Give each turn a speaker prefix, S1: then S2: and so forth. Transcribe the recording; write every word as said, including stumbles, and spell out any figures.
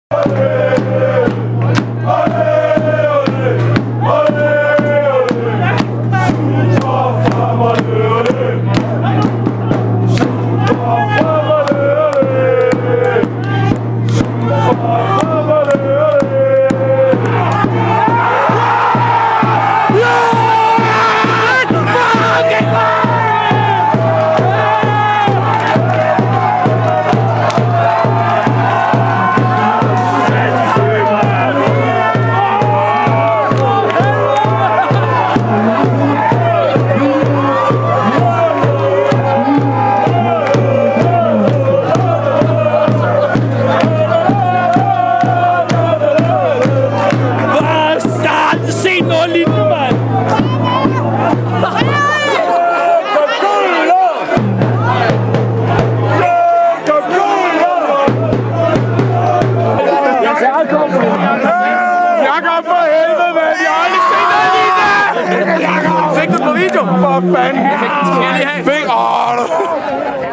S1: Jakob, for helvede, mand! Jeg har aldrig set noget lignende! Jakob! Fik du på video? For fanden! Fik... Åh!